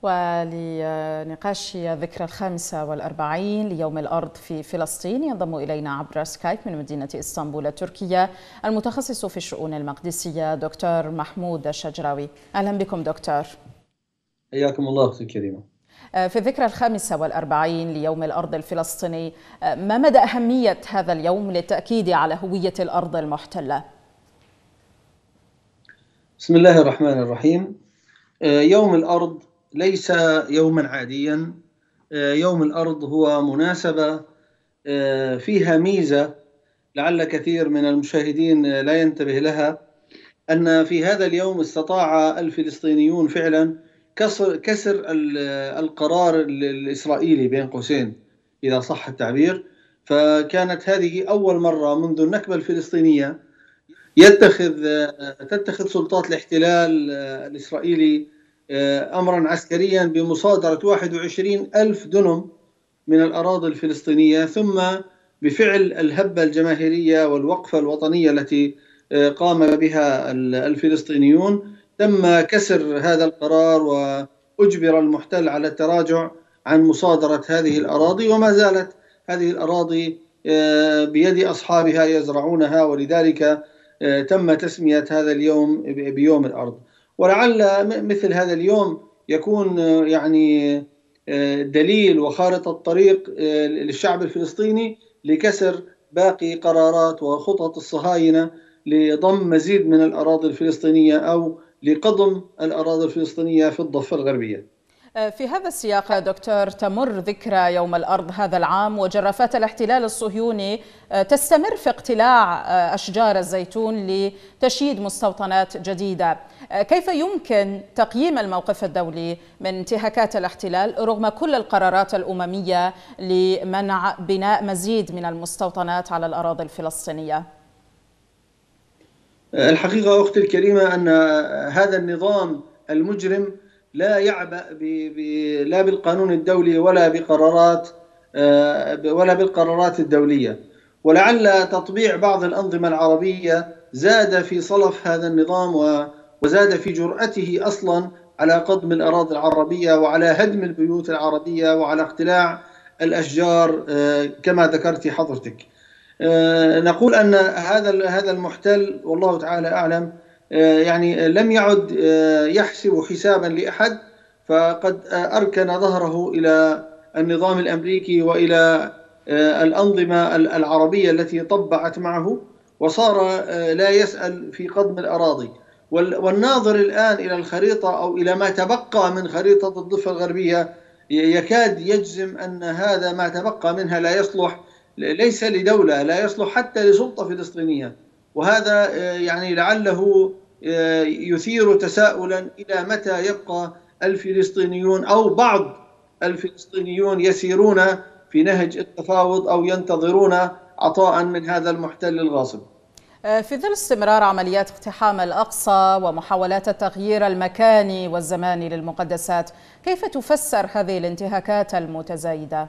ولنقاش ذكرى 45 ليوم الأرض في فلسطين ينضم إلينا عبر سكايب من مدينة إسطنبول التركية المتخصص في الشؤون المقدسية دكتور محمود الشجراوي. أهلا بكم دكتور. حياكم الله أختي الكريمة. في الذكرى 45 ليوم الأرض الفلسطيني، ما مدى أهمية هذا اليوم للتأكيد على هوية الأرض المحتلة؟ بسم الله الرحمن الرحيم. يوم الأرض ليس يوما عاديا. يوم الأرض هو مناسبة فيها ميزة لعل كثير من المشاهدين لا ينتبه لها، أن في هذا اليوم استطاع الفلسطينيون فعلا كسر القرار الإسرائيلي بين قوسين إذا صح التعبير. فكانت هذه أول مرة منذ النكبة الفلسطينية تتخذ سلطات الاحتلال الإسرائيلي أمرا عسكريا بمصادرة 21 ألف دنم من الأراضي الفلسطينية، ثم بفعل الهبة الجماهيرية والوقفة الوطنية التي قام بها الفلسطينيون تم كسر هذا القرار، وأجبر المحتل على التراجع عن مصادرة هذه الأراضي، وما زالت هذه الأراضي بيد أصحابها يزرعونها، ولذلك تم تسمية هذا اليوم بيوم الأرض. ولعل مثل هذا اليوم يكون يعني دليل وخارطة طريق للشعب الفلسطيني لكسر باقي قرارات وخطط الصهاينة لضم مزيد من الأراضي الفلسطينية أو لقضم الأراضي الفلسطينية في الضفة الغربية. في هذا السياق دكتور، تمر ذكرى يوم الأرض هذا العام وجرافات الاحتلال الصهيوني تستمر في اقتلاع أشجار الزيتون لتشييد مستوطنات جديدة. كيف يمكن تقييم الموقف الدولي من انتهاكات الاحتلال رغم كل القرارات الأممية لمنع بناء مزيد من المستوطنات على الأراضي الفلسطينية؟ الحقيقة أختي الكريمة أن هذا النظام المجرم لا يعبأ لا بالقانون الدولي ولا بالقرارات الدولية، ولعل تطبيع بعض الأنظمة العربية زاد في صلف هذا النظام وزاد في جرأته أصلا على قضم الأراضي العربية وعلى هدم البيوت العربية وعلى اقتلاع الأشجار كما ذكرت حضرتك. نقول أن هذا المحتل والله تعالى أعلم يعني لم يعد يحسب حسابا لأحد، فقد أركن ظهره إلى النظام الأمريكي وإلى الأنظمة العربية التي طبعت معه، وصار لا يسأل في قضم الأراضي. والناظر الآن إلى الخريطة أو إلى ما تبقى من خريطة الضفة الغربية يكاد يجزم أن هذا ما تبقى منها لا يصلح ليس لدولة، لا يصلح حتى لسلطة فلسطينية. وهذا يعني لعله يثير تساؤلا إلى متى يبقى الفلسطينيون أو بعض الفلسطينيون يسيرون في نهج التفاوض أو ينتظرون عطاء من هذا المحتل الغاصب. في ظل استمرار عمليات اقتحام الأقصى ومحاولات التغيير المكاني والزماني للمقدسات، كيف تفسر هذه الانتهاكات المتزايدة؟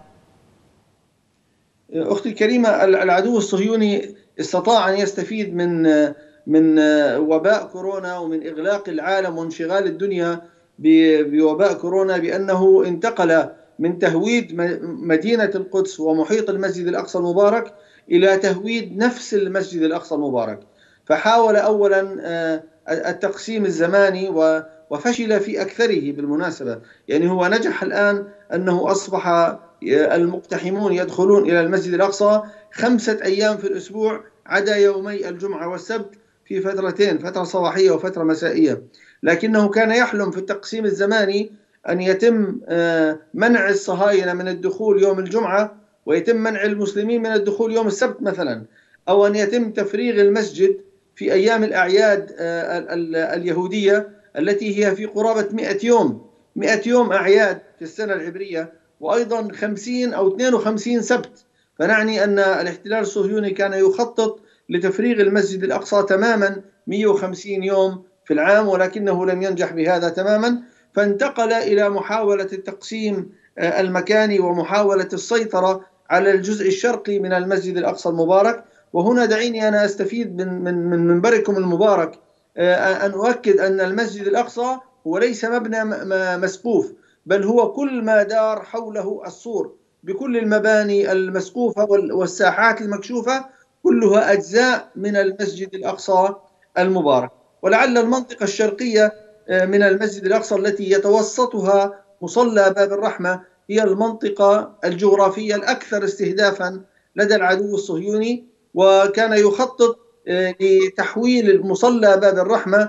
أختي الكريمة، العدو الصهيوني استطاع أن يستفيد من وباء كورونا ومن إغلاق العالم وانشغال الدنيا بوباء كورونا بأنه انتقل من تهويد مدينة القدس ومحيط المسجد الأقصى المبارك إلى تهويد نفس المسجد الأقصى المبارك. فحاول أولا التقسيم الزماني وفشل في أكثره بالمناسبة. يعني هو نجح الآن أنه أصبح المقتحمون يدخلون إلى المسجد الأقصى 5 أيام في الأسبوع عدا يومي الجمعة والسبت في فترتين، فترة صباحية وفترة مسائية. لكنه كان يحلم في التقسيم الزماني أن يتم منع الصهاينة من الدخول يوم الجمعة ويتم منع المسلمين من الدخول يوم السبت مثلا، أو أن يتم تفريغ المسجد في أيام الأعياد اليهودية التي هي في قرابة 100 يوم أعياد في السنة العبرية، وأيضا 50 أو 52 سبت. فنعني أن الاحتلال الصهيوني كان يخطط لتفريغ المسجد الأقصى تماما 150 يوم في العام، ولكنه لم ينجح بهذا تماما، فانتقل إلى محاولة التقسيم المكاني ومحاولة السيطرة على الجزء الشرقي من المسجد الأقصى المبارك. وهنا دعيني أنا أستفيد من منبركم المبارك أن أؤكد أن المسجد الأقصى هو ليس مبنى مسقوف، بل هو كل ما دار حوله السور بكل المباني المسقوفة والساحات المكشوفة، كلها أجزاء من المسجد الأقصى المبارك. ولعل المنطقة الشرقية من المسجد الأقصى التي يتوسطها مصلى باب الرحمة هي المنطقة الجغرافية الأكثر استهدافا لدى العدو الصهيوني، وكان يخطط لتحويل مصلى باب الرحمة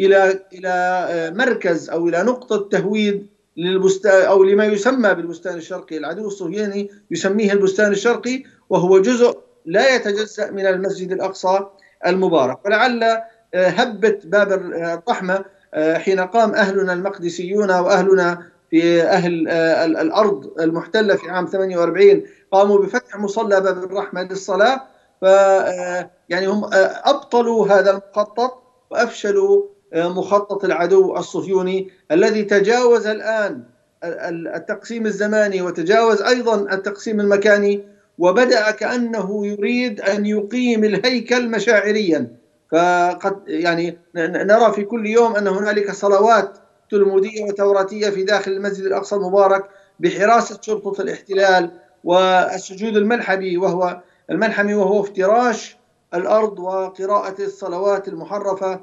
إلى مركز أو إلى نقطة تهويد للبستان أو لما يسمى بالبستان الشرقي. العدو الصهيوني يسميه البستان الشرقي، وهو جزء لا يتجزأ من المسجد الأقصى المبارك. ولعل هبة باب الرحمة حين قام أهلنا المقدسيون وأهلنا في أهل الأرض المحتلة في عام 48 قاموا بفتح مصلى باب الرحمة للصلاة، ف يعني هم أبطلوا هذا المخطط وأفشلوا مخطط العدو الصهيوني الذي تجاوز الآن التقسيم الزماني وتجاوز أيضا التقسيم المكاني، وبدأ كأنه يريد أن يقيم الهيكل مشاعريا. فقد يعني نرى في كل يوم أن هنالك صلوات تلمودية وتوراتية في داخل المسجد الأقصى المبارك بحراسة شرطة الاحتلال، والسجود الملحمي وهو افتراش الأرض وقراءة الصلوات المحرفة.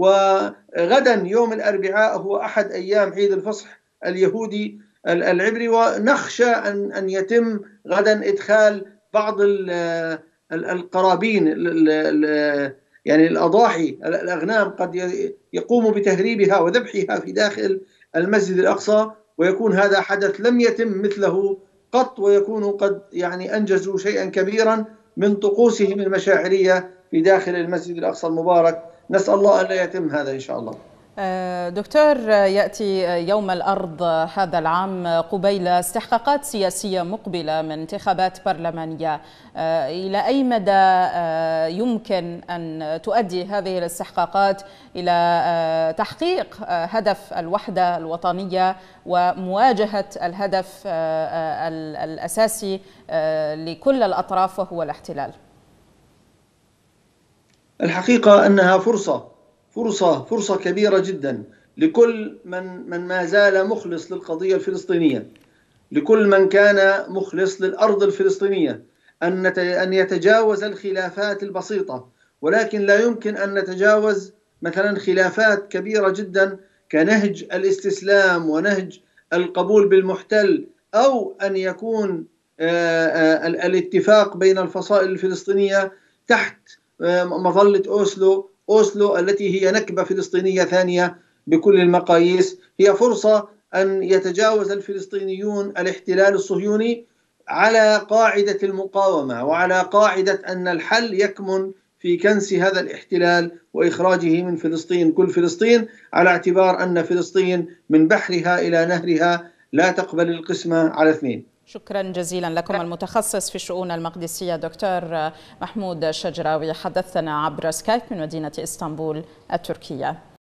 وغدا يوم الأربعاء هو أحد أيام عيد الفصح اليهودي العبري، ونخشى أن يتم غدا إدخال بعض القرابين يعني الأضاحي الأغنام قد يقوم بتهريبها وذبحها في داخل المسجد الأقصى، ويكون هذا حدث لم يتم مثله قط، ويكونوا قد يعني أنجزوا شيئا كبيرا من طقوسهم المشاعرية في داخل المسجد الأقصى المبارك. نسأل الله أن لا يتم هذا إن شاء الله. دكتور، يأتي يوم الأرض هذا العام قبيل استحقاقات سياسية مقبلة من انتخابات برلمانية. إلى أي مدى يمكن أن تؤدي هذه الاستحقاقات إلى تحقيق هدف الوحدة الوطنية ومواجهة الهدف الأساسي لكل الأطراف وهو الاحتلال؟ الحقيقة أنها فرصة كبيرة جدا لكل من ما زال مخلص للقضية الفلسطينية، لكل من كان مخلص للأرض الفلسطينية، أن يتجاوز الخلافات البسيطة. ولكن لا يمكن أن نتجاوز مثلا خلافات كبيرة جدا كنهج الاستسلام ونهج القبول بالمحتل، أو أن يكون الاتفاق بين الفصائل الفلسطينية تحت مظلة أوسلو التي هي نكبة فلسطينية ثانية بكل المقاييس. هي فرصة أن يتجاوز الفلسطينيون الاحتلال الصهيوني على قاعدة المقاومة، وعلى قاعدة أن الحل يكمن في كنس هذا الاحتلال وإخراجه من فلسطين، كل فلسطين، على اعتبار أن فلسطين من بحرها إلى نهرها لا تقبل القسمة على اثنين. شكرا جزيلا لكم المتخصص في الشؤون المقدسية دكتور محمود الشجراوي، حدثنا عبر سكايب من مدينة إسطنبول التركية.